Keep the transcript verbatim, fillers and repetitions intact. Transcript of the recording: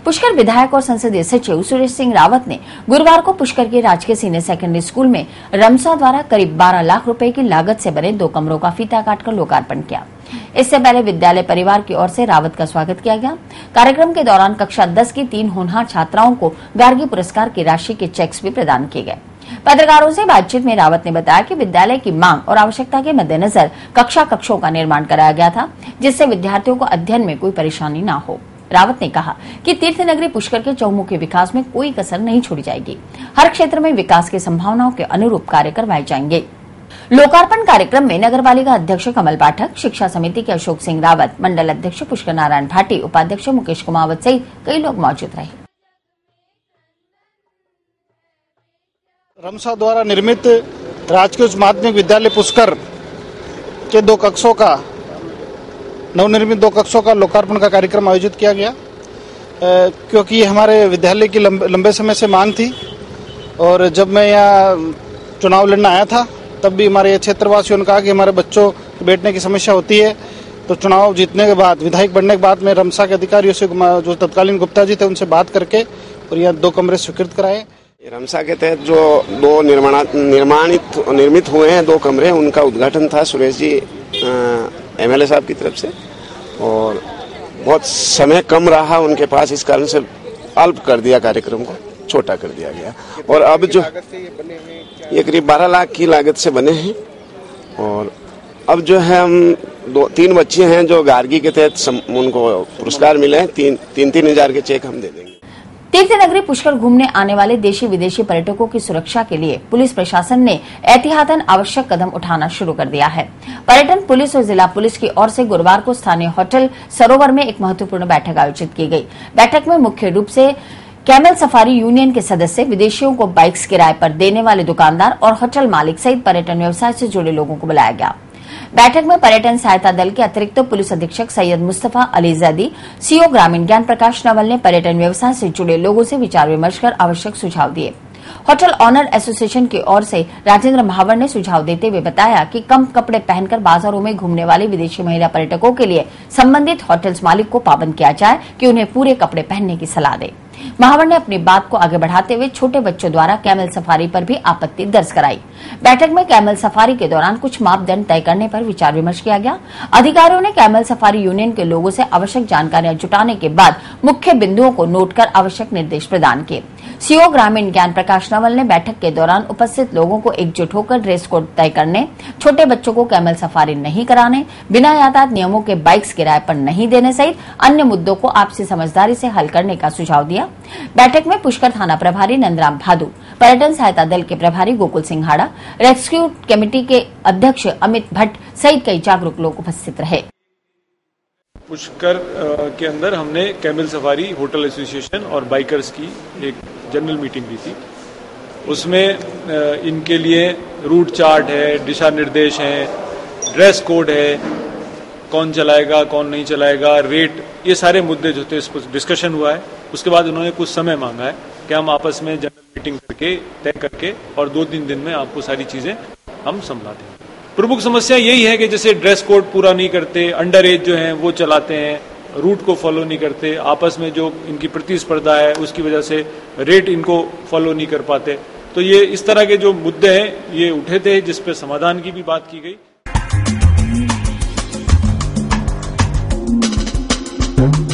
पुष्कर विधायक और संसदीय सचिव सुरेश सिंह रावत ने गुरुवार को पुष्कर के राजकीय सीनियर सेकेंडरी स्कूल में रमसा द्वारा करीब बारह लाख रुपए की लागत से बने दो कमरों का फीता काटकर लोकार्पण किया। इससे पहले विद्यालय परिवार की ओर से रावत का स्वागत किया गया। कार्यक्रम के दौरान कक्षा दस की तीन होनहार छात्राओं को गार्गी पुरस्कार की राशि के चेक्स भी प्रदान किए गए। पत्रकारों से बातचीत में रावत ने बताया कि विद्यालय की मांग और आवश्यकता के मद्देनजर कक्षा कक्षों का निर्माण कराया गया था, जिससे विद्यार्थियों को अध्ययन में कोई परेशानी न हो। रावत ने कहा कि तीर्थ नगरी पुष्कर के चौमुखी विकास में कोई कसर नहीं छोड़ी जाएगी। हर क्षेत्र में विकास की संभावनाओं के अनुरूप कार्य करवाए जाएंगे। लोकार्पण कार्यक्रम में नगरपालिका अध्यक्ष कमल पाठक, शिक्षा समिति के अशोक सिंह रावत, मंडल अध्यक्ष पुष्कर नारायण भाटी, उपाध्यक्ष मुकेश कुमावत सहित कई लोग मौजूद रहे। रमसा द्वारा निर्मित राजकीय उच्च माध्यमिक विद्यालय पुष्कर के दो कक्षों का नवनिर्मित दो कक्षों का लोकार्पण का कार्यक्रम आयोजित किया गया, क्योंकि ये हमारे विद्यालय की लंबे, लंबे समय से मांग थी। और जब मैं यहाँ चुनाव लड़ना आया था तब भी हमारे क्षेत्रवासियों ने कहा कि हमारे बच्चों के बैठने की समस्या होती है। तो चुनाव जीतने के बाद, विधायक बनने के बाद मैं रमसा के अधिकारियों से, जो तत्कालीन गुप्ता जी थे, उनसे बात करके और यहाँ दो कमरे स्वीकृत कराए। रमसा के तहत जो दो निर्माण निर्माणित निर्मित हुए हैं दो कमरे, उनका उद्घाटन था सुरेश जी एमएलए साहब की तरफ से, और बहुत समय कम रहा उनके पास, इस कारण से अल्प कर दिया कार्यक्रम को, छोटा कर दिया गया। और अब जो ये करीब बारह लाख की लागत से बने हैं, और अब जो है हम दो तीन बच्चे हैं जो गार्गी के तहत उनको पुरस्कार मिले हैं, तीन तीन तीन हजार के चेक हम दे देंगे। तीर्थ नगरी पुष्कर घूमने आने वाले देशी विदेशी पर्यटकों की सुरक्षा के लिए पुलिस प्रशासन ने एहतियातन आवश्यक कदम उठाना शुरू कर दिया है। पर्यटन पुलिस और जिला पुलिस की ओर से गुरुवार को स्थानीय होटल सरोवर में एक महत्वपूर्ण बैठक आयोजित की गई। बैठक में मुख्य रूप से कैमल सफारी यूनियन के सदस्य, विदेशियों को बाइक्स किराए पर देने वाले दुकानदार और होटल मालिक सहित पर्यटन व्यवसाय से जुड़े लोगों को बुलाया गया। बैठक में पर्यटन सहायता दल के अतिरिक्त पुलिस अधीक्षक सैयद मुस्तफा अलीजादी, सीओ ग्रामीण ज्ञान प्रकाश नवल ने पर्यटन व्यवसाय से जुड़े लोगों से विचार विमर्श कर आवश्यक सुझाव दिए। होटल ऑनर एसोसिएशन की ओर से राजेंद्र महावर ने सुझाव देते हुए बताया कि कम कपड़े पहनकर बाजारों में घूमने वाले विदेशी महिला पर्यटकों के लिए संबंधित होटल्स मालिक को पाबंद किया जाए कि उन्हें पूरे कपड़े पहनने की सलाह दे। महावर ने अपनी बात को आगे बढ़ाते हुए छोटे बच्चों द्वारा कैमल सफारी पर भी आपत्ति दर्ज कराई। बैठक में कैमल सफारी के दौरान कुछ मापदंड तय करने पर विचार विमर्श किया गया। अधिकारियों ने कैमल सफारी यूनियन के लोगों से आवश्यक जानकारियां जुटाने के बाद मुख्य बिंदुओं को नोट कर आवश्यक निर्देश प्रदान किए। सीओ ग्रामीण ज्ञान प्रकाश नवल ने बैठक के दौरान उपस्थित लोगों को एकजुट होकर ड्रेस कोड तय करने, छोटे बच्चों को कैमल सफारी नहीं कराने, बिना यातायात नियमों के बाइक्स किराए पर नहीं देने सहित अन्य मुद्दों को आपसी समझदारी से हल करने का सुझाव दिया। बैठक में पुष्कर थाना प्रभारी नंदराम भादु, पर्यटन सहायता दल के प्रभारी गोकुल सिंघाड़ा, रेस्क्यू कमेटी के अध्यक्ष अमित भट्ट सहित कई जागरूक लोग उपस्थित रहे। पुष्कर के अंदर हमने कैमल सफारी होटल एसोसिएशन और बाइकर्स की एक जनरल मीटिंग ली थी। उसमें इनके लिए रूट चार्ट है, दिशा निर्देश हैं, ड्रेस कोड है, कौन चलाएगा कौन नहीं चलाएगा, रेट, ये सारे मुद्दे जो थे इस पर डिस्कशन हुआ है। उसके बाद उन्होंने कुछ समय मांगा है कि हम आपस में जनरल मीटिंग करके तय करके और दो तीन दिन में आपको सारी चीजें हम समझा देंगे। प्रमुख समस्या यही है कि जैसे ड्रेस कोड पूरा नहीं करते, अंडर एज जो हैं वो चलाते हैं, रूट को फॉलो नहीं करते, आपस में जो इनकी प्रतिस्पर्धा है उसकी वजह से रेट इनको फॉलो नहीं कर पाते। तो ये इस तरह के जो मुद्दे हैं ये उठे थे, जिस पे समाधान की भी बात की गई।